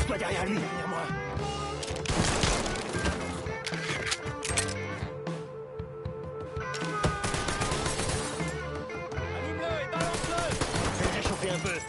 Pousse-toi derrière lui, derrière moi. Allume-le et balance-le. Fais le réchauffer un peu.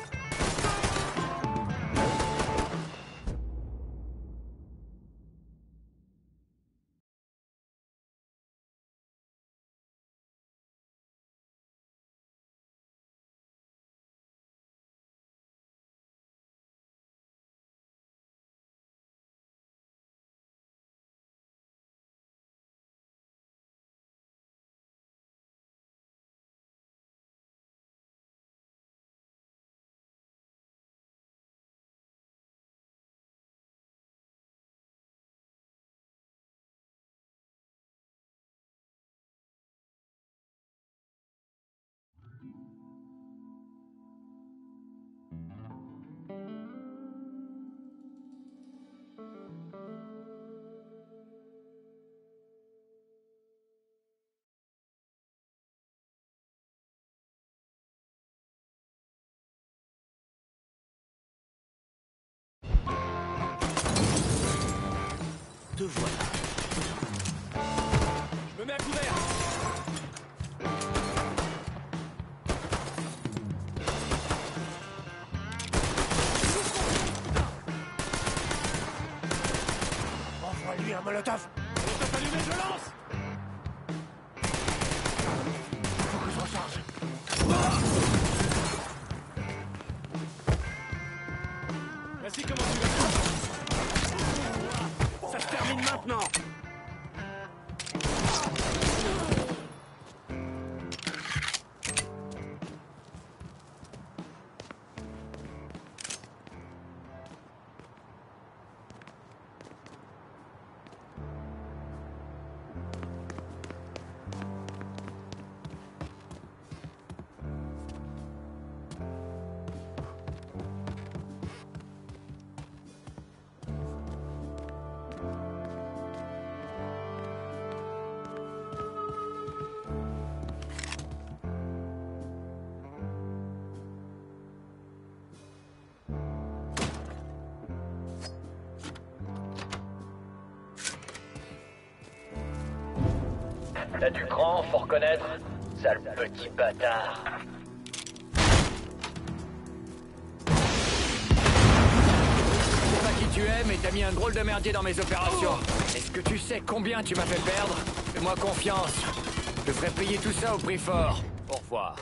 Te voilà. Je me mets à couvert. Envoie-lui un molotov. Molotov allumé, je lance. Faut que je recharge. Vas-y, comment tu veux? Ça se termine maintenant. T'as du cran, faut reconnaître. Sale petit bâtard. Je sais pas qui tu es, mais t'as mis un drôle de merdier dans mes opérations. Est-ce que tu sais combien tu m'as fait perdre? Fais-moi confiance. Je ferai payer tout ça au prix fort. Au revoir.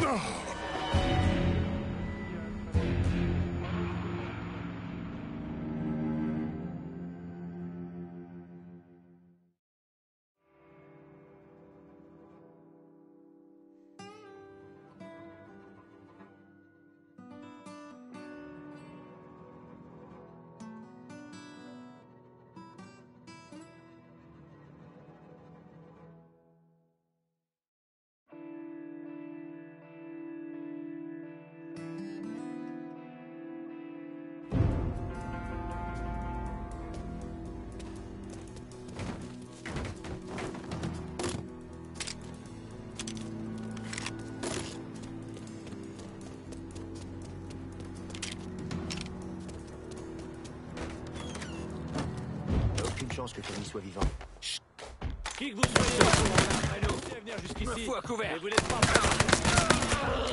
Aucune chance que Tony soit vivant. Qui que vous soyez, à venir jusqu'ici. Me fous à couvert. Et vous n'êtes pas prêts.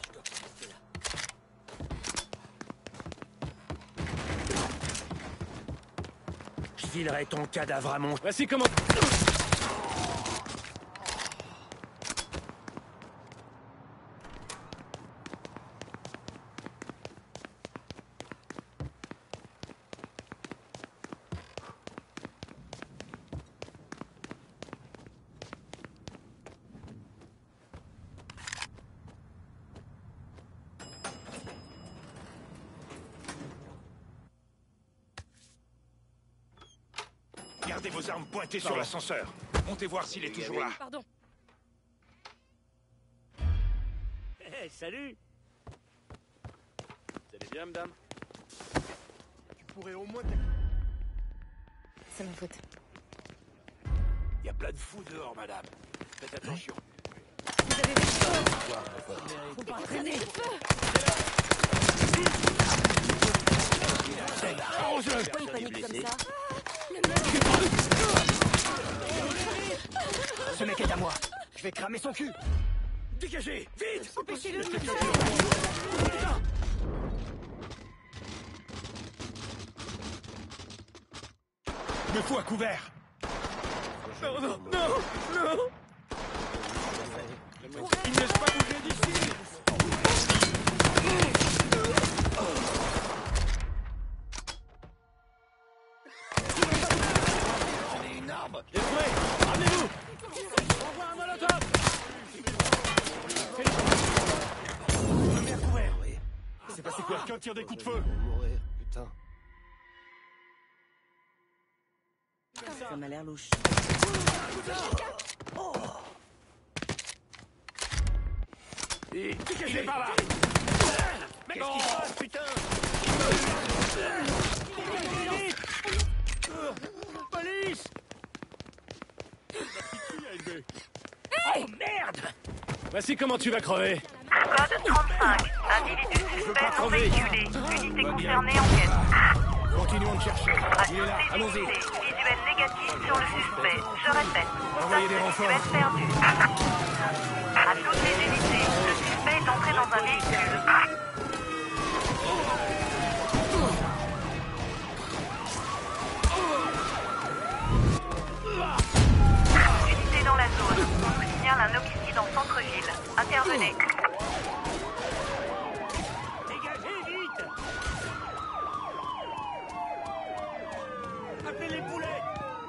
Je filerai ton cadavre à mon... Voici comment... Gardez vos armes pointées sur l'ascenseur. Montez voir s'il est toujours là. Pardon. Hey, salut. Vous allez bien, madame? Tu pourrais au moins... C'est ma faute. Il y a plein de fous dehors, madame. Faites attention. Vous avez des Faut pas traîner. Arrose-le. Pourquoi il panique comme ça? Ce mec est à moi. Je vais cramer son cul. Dégagez, vite. Empêchez-le de me Me fous à couvert. Non, non, non, non. Il ne laisse pas bouger d'ici. J'ai une arme. Les prêts, ramenez-vous. Envoie un molotov. Me à couvert. C'est passé quoi? Quelqu'un tire des coups de feu. Mourir, putain. Ça m'a l'air louche. Dégagez par là. Qu'est-ce qui se passe, putain? Police. Oh merde. Voici comment tu vas crever. Code 35. Individu suspect non véhiculé. Unité concernée enquête. Continuons de chercher. À Il est là, toutes les allons-y. unités. Visuel négatif sur le suspect. Je répète. Envoyez des Contact renforts. visuel perdu. À toutes les unités. Le suspect est entré dans un véhicule. Unité dans la zone. On vous signale un homicide en centre-ville. Intervenez. Dégagez vite. Appelez les poulets.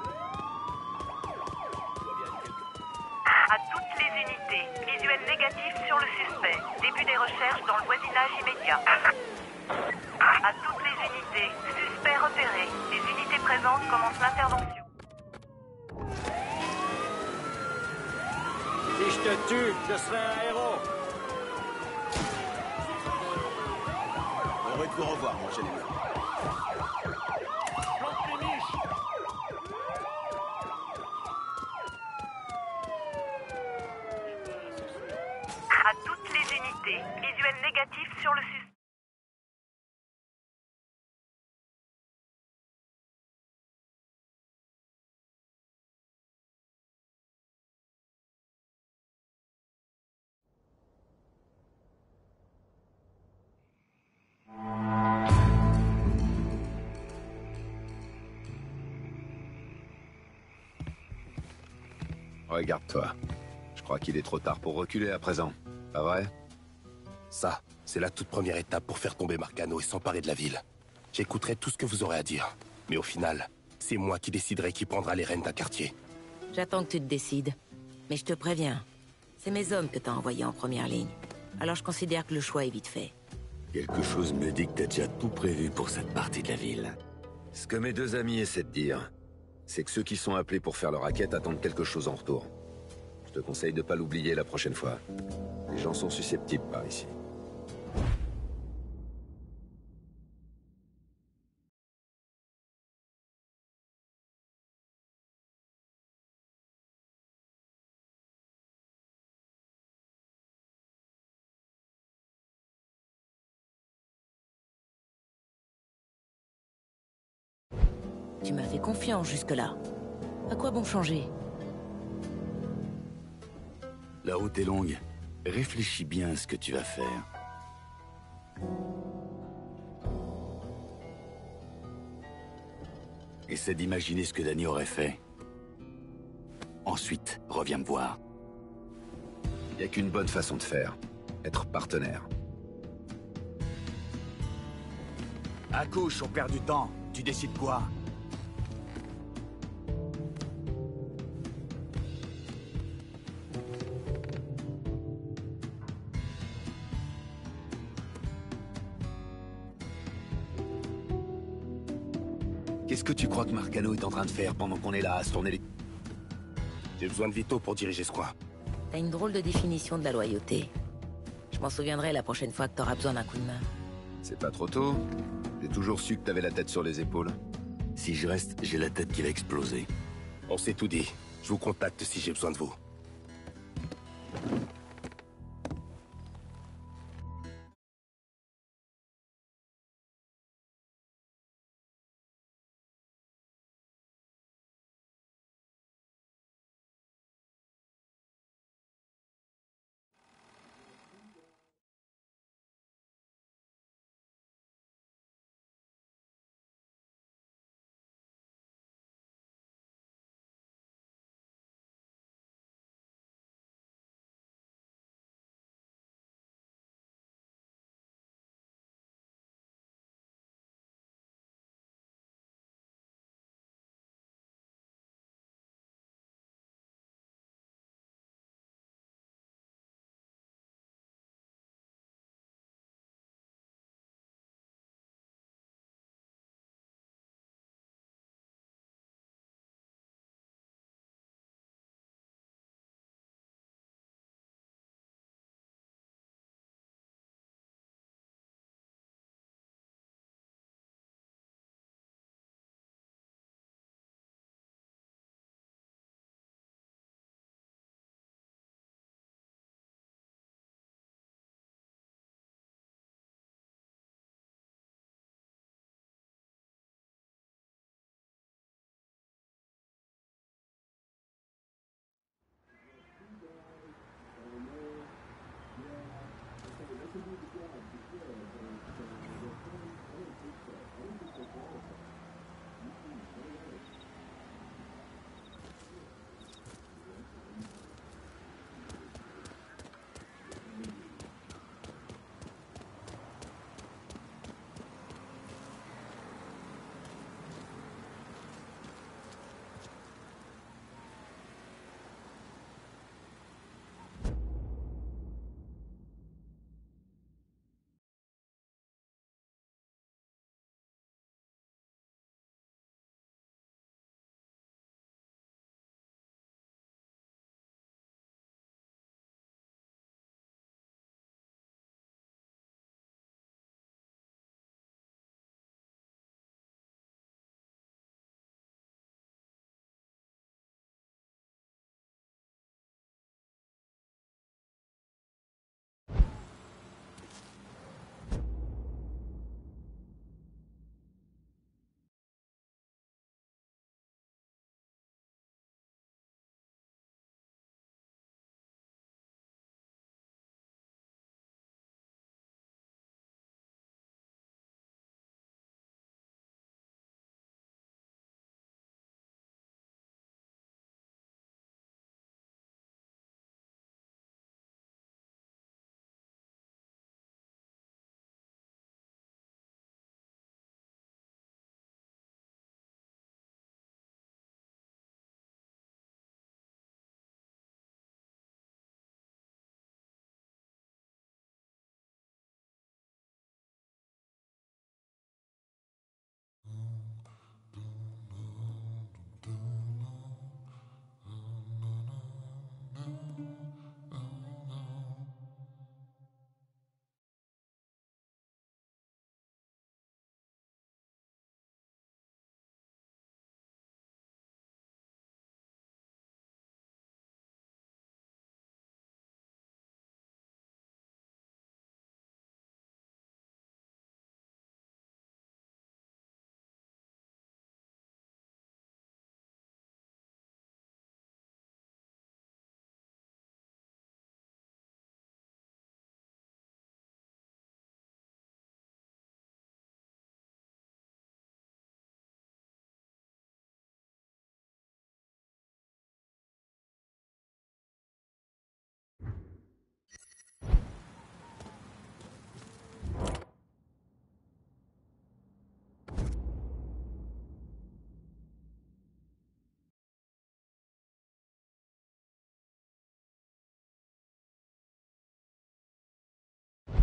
À toutes les unités. Visuel négatif sur le suspect. Début des recherches dans le voisinage immédiat. À toutes les unités. Suspect repéré. Les unités présentes commencent l'intervention. Si je te tue, je serai un héros. Heureux de vous revoir, mon général. À toutes les unités. Visuel négatif sur le suspect. Regarde-toi. Je crois qu'il est trop tard pour reculer à présent. Pas vrai? Ça, c'est la toute première étape pour faire tomber Marcano et s'emparer de la ville. J'écouterai tout ce que vous aurez à dire. Mais au final, c'est moi qui déciderai qui prendra les rênes d'un quartier. J'attends que tu te décides. Mais je te préviens, c'est mes hommes que t'as envoyés en première ligne. Alors je considère que le choix est vite fait. Quelque chose me dit que t'as déjà tout prévu pour cette partie de la ville. Ce que mes deux amis essaient de dire, c'est que ceux qui sont appelés pour faire leur raquette attendent quelque chose en retour. Je te conseille de pas l'oublier la prochaine fois. Les gens sont susceptibles par ici. Tu m'as fait confiance jusque-là. À quoi bon changer? La route est longue. Réfléchis bien à ce que tu vas faire. Essaie d'imaginer ce que Danny aurait fait. Ensuite, reviens me voir. Y a qu'une bonne façon de faire. Être partenaire. Accouche, on perd du temps. Tu décides quoi? Qu'est-ce que tu crois que Marcano est en train de faire pendant qu'on est là à se tourner les... J'ai besoin de Vito pour diriger ce coin. T'as une drôle de définition de la loyauté. Je m'en souviendrai la prochaine fois que t'auras besoin d'un coup de main. C'est pas trop tôt. J'ai toujours su que t'avais la tête sur les épaules. Si je reste, j'ai la tête qui va exploser. On s'est tout dit. Je vous contacte si j'ai besoin de vous.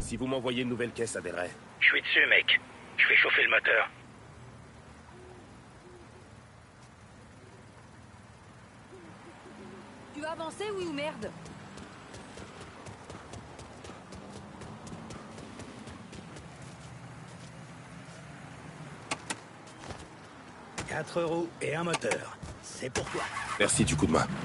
Si vous m'envoyez une nouvelle caisse à Delray. Je suis dessus, mec. Je vais chauffer le moteur. Tu vas avancer, oui ou merde? « 4 roues et un moteur. C'est pour toi. » Merci du coup de main.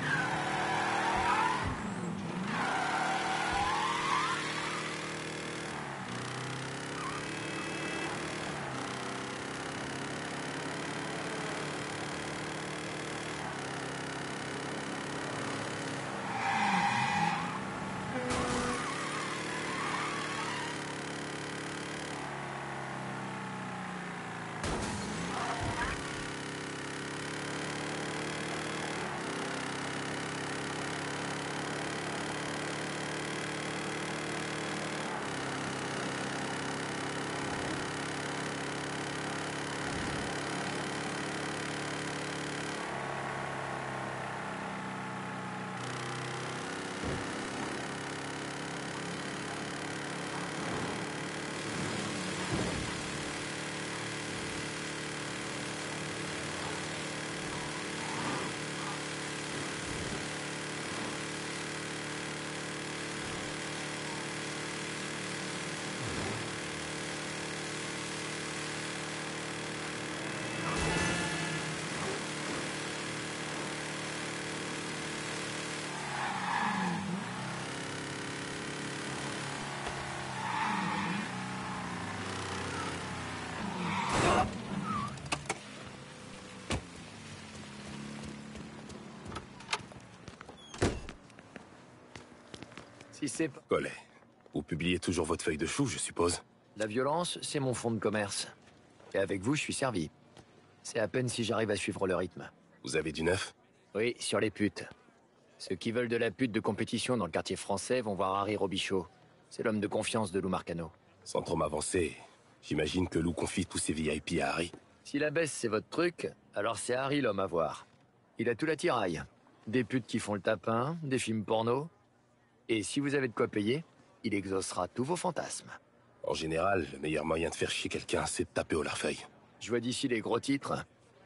Si c'est pas... Collet. Vous publiez toujours votre feuille de chou, je suppose. La violence, c'est mon fonds de commerce. Et avec vous, je suis servi. C'est à peine si j'arrive à suivre le rythme. Vous avez du neuf? Oui, sur les putes. Ceux qui veulent de la pute de compétition dans le quartier français vont voir Harry Robichaud. C'est l'homme de confiance de Lou Marcano. Sans trop m'avancer, j'imagine que Lou confie tous ses VIP à Harry. Si la baisse c'est votre truc, alors c'est Harry l'homme à voir. Il a tout l'attirail. Des putes qui font le tapin, des films porno. Et si vous avez de quoi payer, il exaucera tous vos fantasmes. En général, le meilleur moyen de faire chier quelqu'un, c'est de taper au larfeuille. Je vois d'ici les gros titres.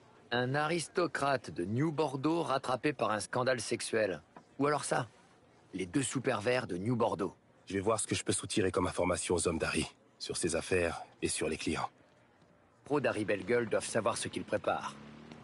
Un aristocrate de New Bordeaux rattrapé par un scandale sexuel. Ou alors ça, les 2 sous-pervers de New Bordeaux. Je vais voir ce que je peux soutirer comme information aux hommes d'Harry, sur ses affaires et sur les clients. Pros d'Harry Bellegueule doivent savoir ce qu'ils préparent.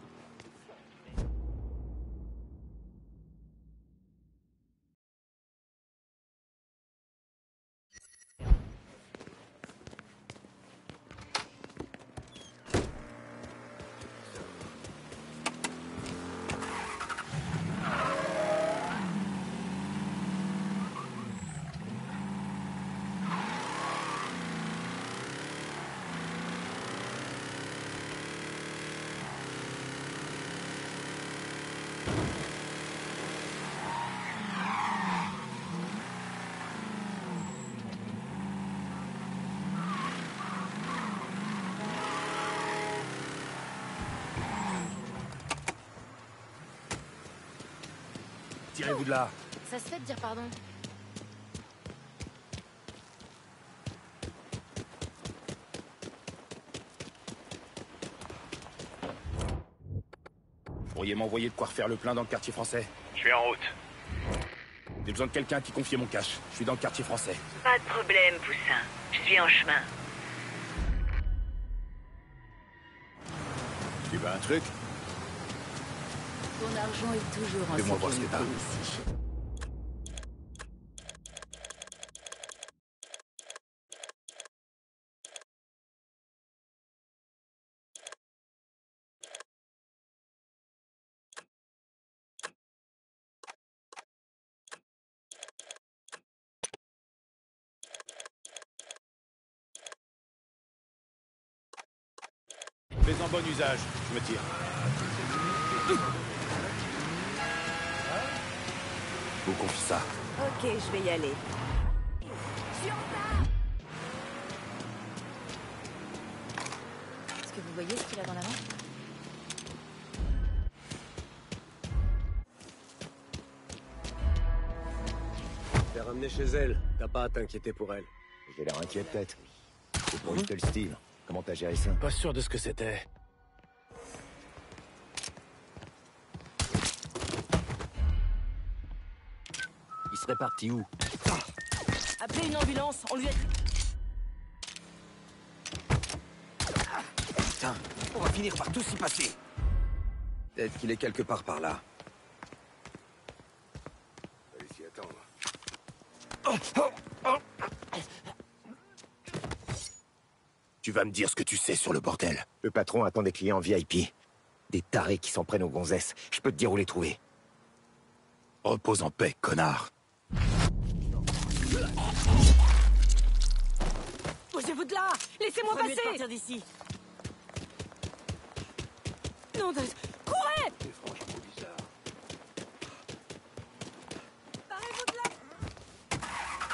Tirez-vous de là. Ça se fait de dire pardon. Pourriez m'envoyer de quoi refaire le plein dans le quartier français? Je suis en route. J'ai besoin de quelqu'un qui confie mon cash. Je suis dans le quartier français. Pas de problème, Poussin. Je suis en chemin. Tu veux un truc? Ton argent est toujours en Fais-moi voir ce que sécurité t'as. ici. Fais en bon usage, je me tire. Vous confie ça. Ok, je vais y aller. Est-ce que vous voyez ce qu'il a dans la main? Je l'ai ramenée chez elle. T'as pas à t'inquiéter pour elle. J'ai l'air inquiet peut-être. C'est pour Little Steve. Comment t'as géré ça? Pas sûr de ce que c'était. Il serait parti où? Appelez une ambulance, on lui a... Putain, on va finir par tous y passer. Peut-être qu'il est quelque part par là. Allez s'y attendre. Tu vas me dire ce que tu sais sur le bordel. Le patron attend des clients VIP. Des tarés qui s'en prennent aux gonzesses. Je peux te dire où les trouver. Repose en paix, connard. Bougez-vous de là! Laissez-moi Vaut mieux de passer! partir d'ici. Non, courez! C'est franchement bizarre. Barrez-vous de là!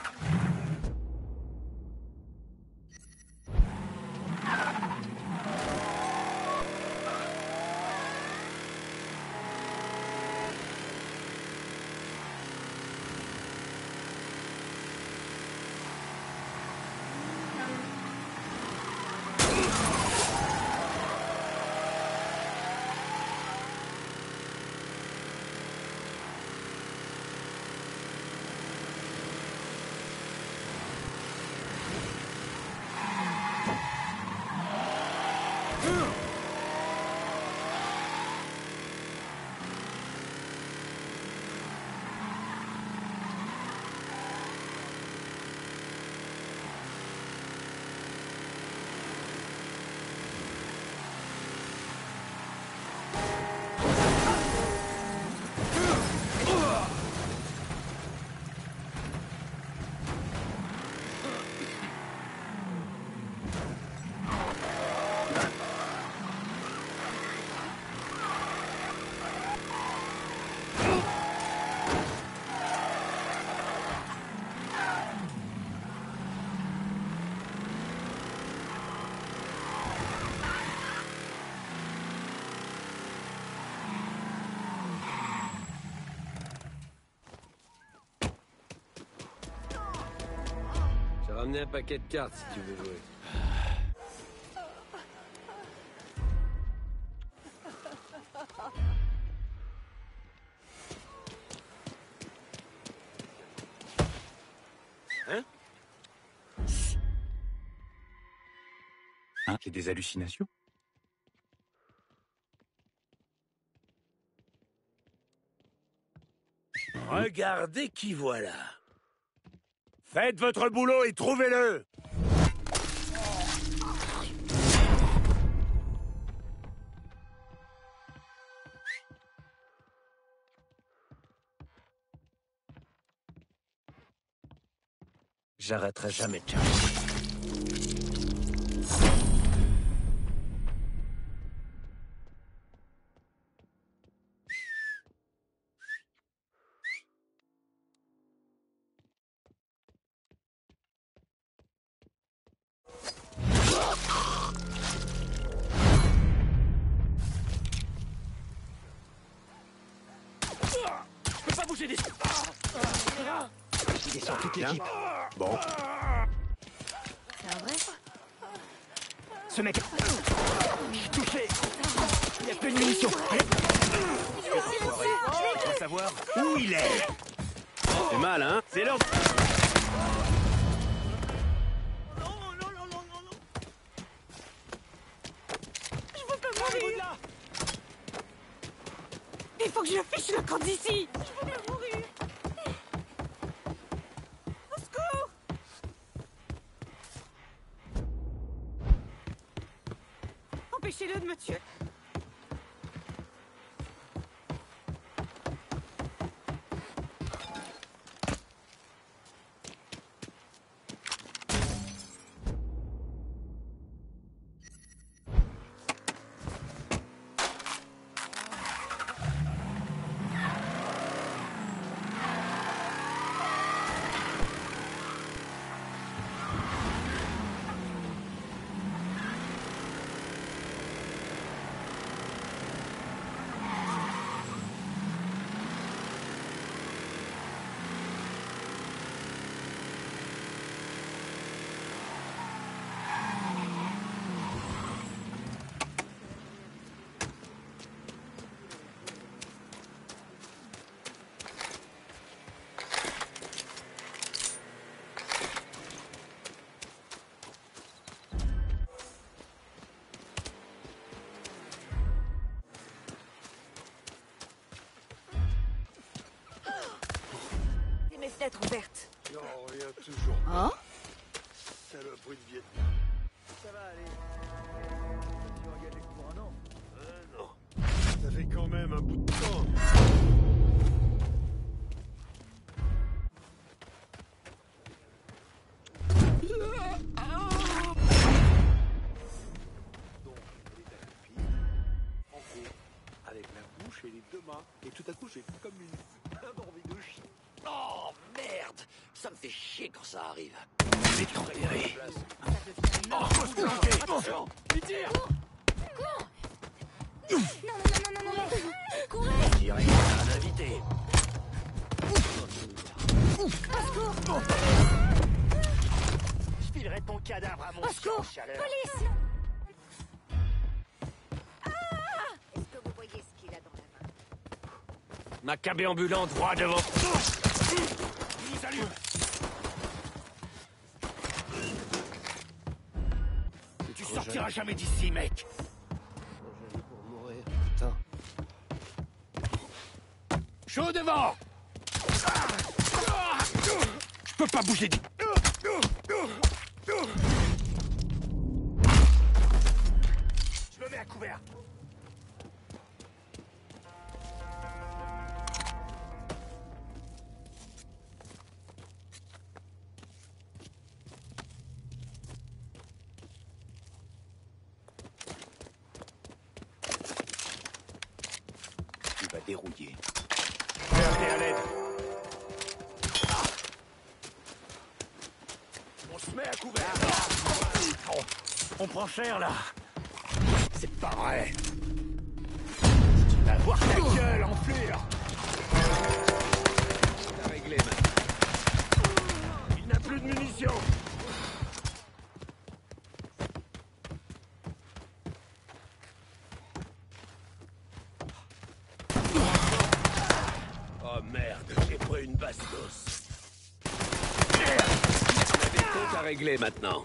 J'ai ramené un paquet de cartes si tu veux jouer. Hein? J'ai des hallucinations? Regardez qui voilà. Faites votre boulot et trouvez-le. J'arrêterai jamais de chercher. Je peux pas bouger des... Il est sur toute l'équipe. Bon. C'est un vrai? Ce mec... Je suis touché. Il n'y a plus de munitions. On va savoir où il est. C'est mal, hein? C'est l'heure... Je veux pas mourir! Il faut que je fiche le camp d'ici! Je veux pas mourir! Au secours! Empêchez-le de me tuer! fenêtre ouverte. Non, rien toujours. Hein? Saloperie de Vietnam. Ça va aller. Tu vas gagner pour un an. Non. Ça fait quand même un bout de temps. Avec la bouche et les deux mains. Et tout à coup, j'ai comme une envie de chier. Oh merde! Ça me fait chier quand ça arrive. Mais t'en verrais. Non, Il tire. non. Courez! Je dirais qu'il y a un invité. Je filerai ton cadavre à mon Au secours! chaleur. Police! Est-ce que vous voyez ce qu'il a dans la main? Ma cabé ambulant droit devant. Il nous allume. Tu sortiras jamais d'ici, mec. Pour mourir, putain. Chaud devant. Je peux pas bouger. Je me mets à couvert. Tu vas dérouiller. Fais appeler à l'aide. On se met à couvert. On prend cher là. C'est pas vrai. Tu vas voir ta gueule, enflure. T'as réglé maintenant. Il n'a plus de munitions. Oh merde, j'ai pris une bastos. Des comptes à régler maintenant.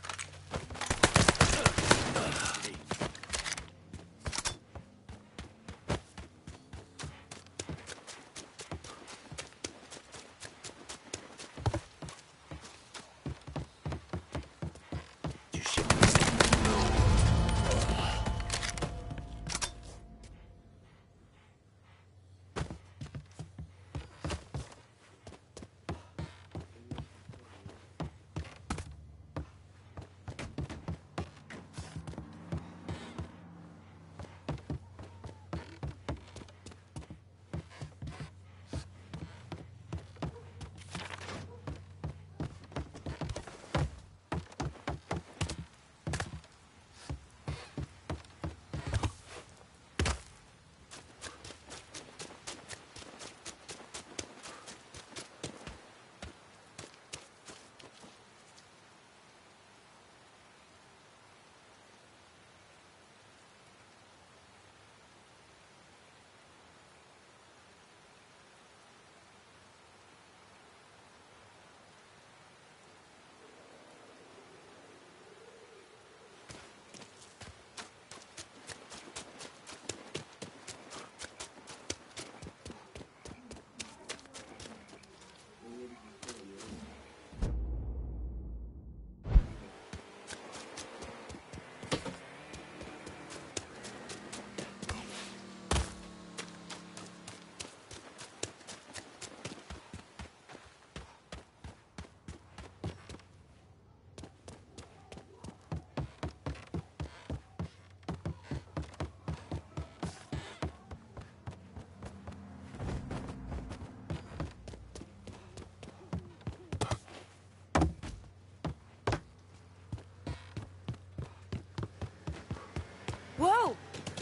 Wow!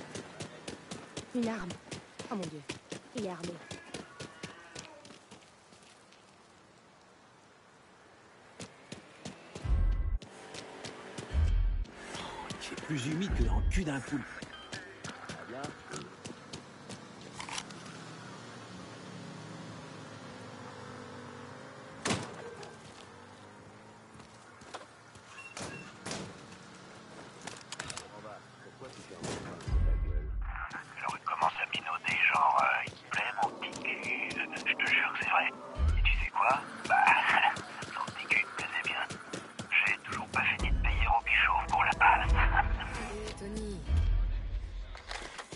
Une arme. Oh mon dieu, il est armé. C'est plus humide que dans le cul d'un poulpe. Alors il commence à minauder, genre il te plaît mon petit cul, je te jure que c'est vrai. Et tu sais quoi?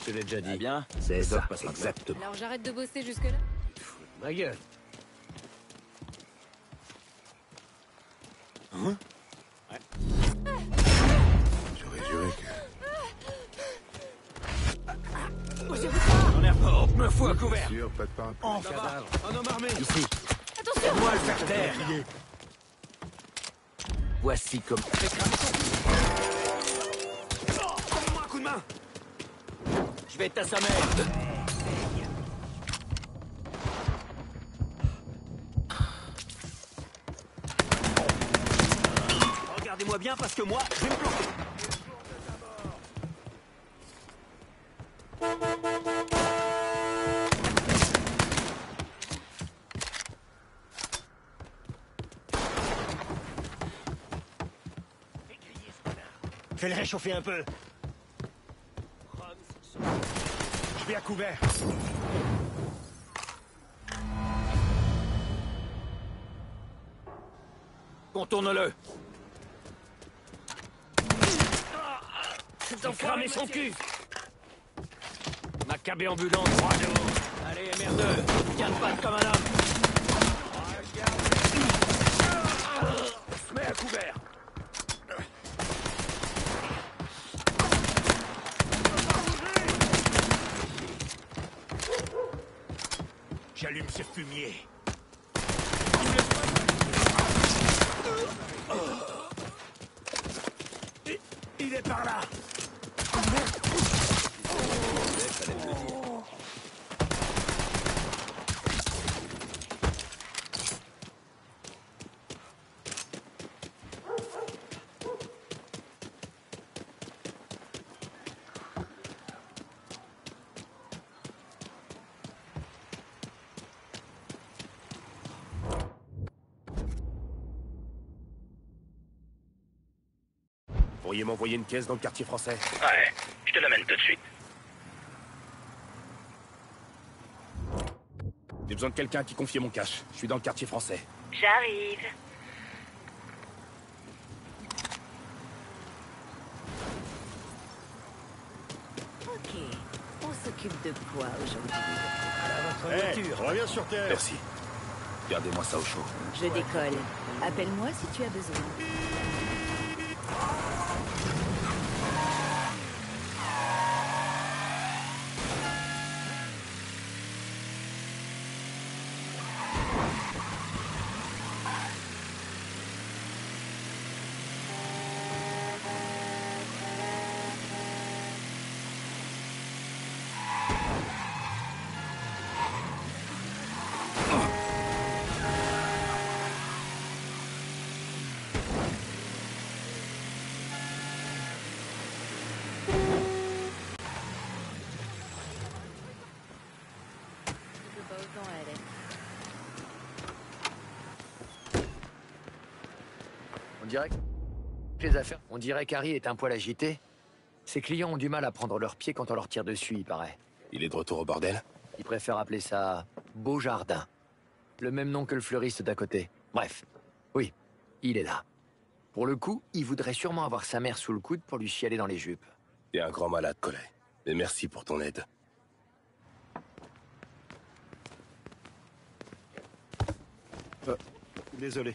te l'ai déjà dit. bien. C'est ça, passera exactement. Alors j'arrête de bosser jusque-là? Ma gueule. Hein? J'aurais juré que... On est fort. Me fous à couvert. Sûr, pas de pain. En cadavre. Un homme armé. Ici. Attention! Moi le faire taire. Voici comme... Donne-moi un coup de main. Je vais être à sa mère. Regardez-moi bien parce que moi, je vais me planter. Fais le réchauffer un peu. Je vais à couvert. Contourne-le. J'ai cramé son cul. Macabé ambulant, 3 jours. Allez, merdeux, tiens pas comme un homme. Mets à couvert. J'allume ce fumier. Il est par là. Pourriez m'envoyer une caisse dans le quartier français? Ouais, je te l'amène tout de suite. J'ai besoin de quelqu'un qui confie mon cash. Je suis dans le quartier français. J'arrive. Ok, on s'occupe de quoi aujourd'hui? Reviens sur terre. Merci. Gardez-moi ça au chaud. Je décolle. Appelle-moi si tu as besoin. On dirait qu'Harry est un poil agité. Ses clients ont du mal à prendre leurs pieds quand on leur tire dessus, il paraît. Il est de retour au bordel? Il préfère appeler ça Beau Jardin. Le même nom que le fleuriste d'à côté. Bref, oui, il est là. Pour le coup, il voudrait sûrement avoir sa mère sous le coude pour lui chialer dans les jupes. T'es un grand malade, Collet. Mais merci pour ton aide. Désolé.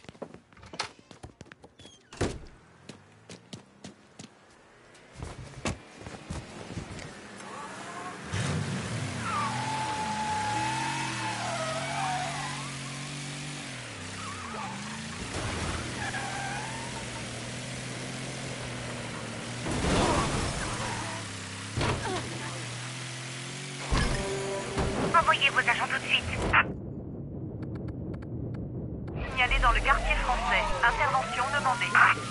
Envoyez vos agents tout de suite. Signalé dans le quartier français. Intervention demandée.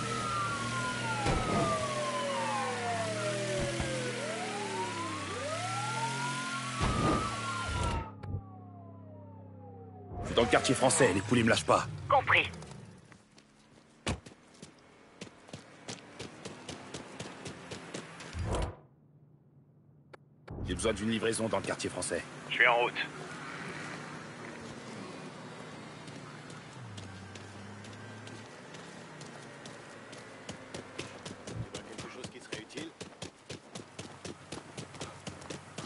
Je suis dans le quartier français, les poulets me lâchent pas. Compris. J'ai besoin d'une livraison dans le quartier français. Je suis en route. Tu vois quelque chose qui serait utile?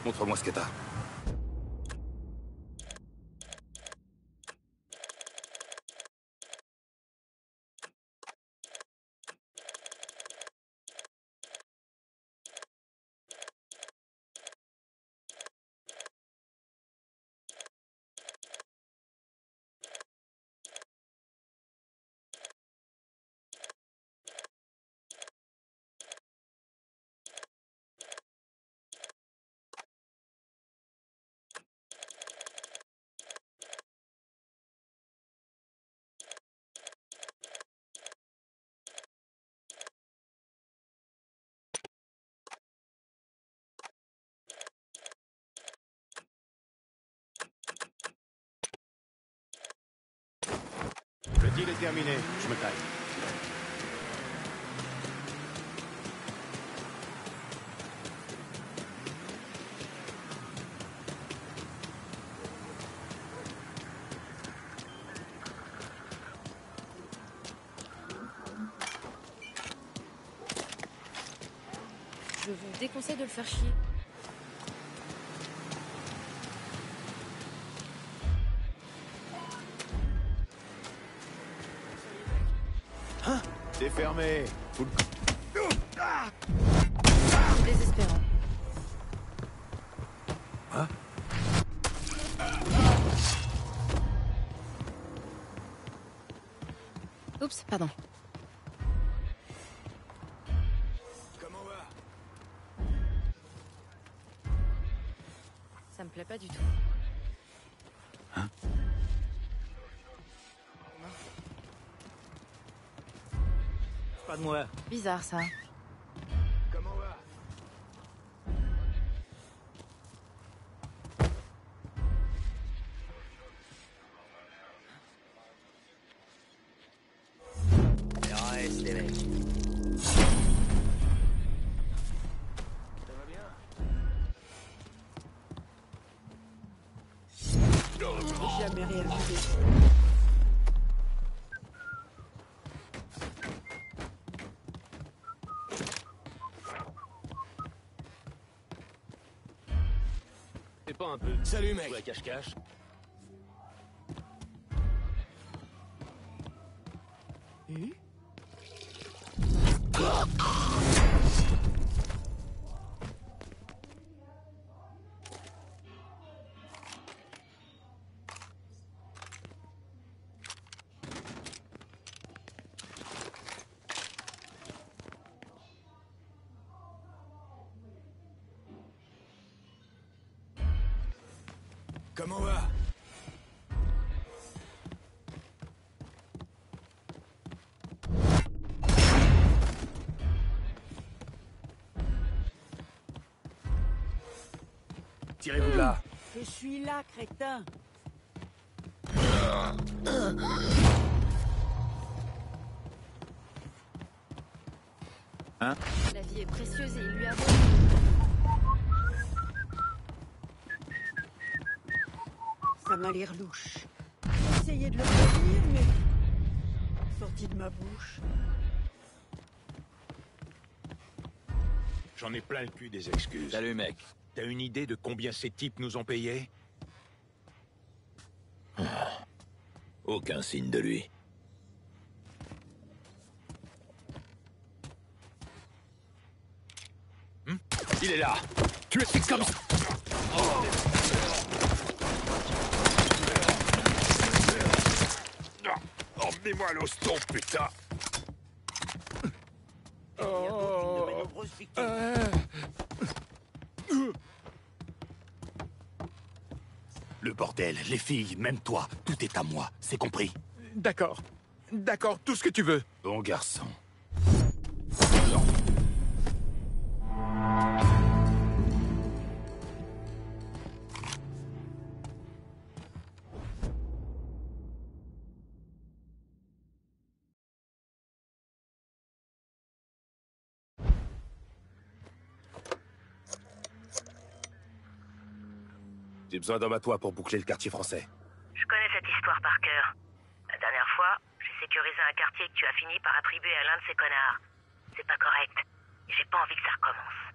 Montre-moi ce que t'as. Le deal est terminé, je me taille. Je vous déconseille de le faire chier. Hein? C'est fermé. Désespérant. Hein? Oups, pardon. Comment va? Ça me plaît pas du tout. Hein? Pas de moi. Bizarre ça. Comment va? Reste, les mecs. Ça va bien? Jamais rien vu. C'est pas un peu... Salut, mec. Ouais, cache-cache. Comment va? Tirez-vous de là. Je suis là, crétin. Hein? La vie est précieuse et il lui a volé. Ça m'a l'air louche. J'ai essayé de le prévenir, mais... sorti de ma bouche. J'en ai plein le cul des excuses. Salut, mec. T'as une idée de combien ces types nous ont payé? Aucun signe de lui. Il est là. Tu es comme ça. Emmenez-moi à l'hosto, putain. Le bordel, les filles, même toi, tout est à moi, c'est compris? D'accord. D'accord, tout ce que tu veux. Bon garçon. J'ai besoin d'hommes à toi pour boucler le quartier français. Je connais cette histoire par cœur. La dernière fois, j'ai sécurisé un quartier que tu as fini par attribuer à l'un de ces connards. C'est pas correct. Et j'ai pas envie que ça recommence.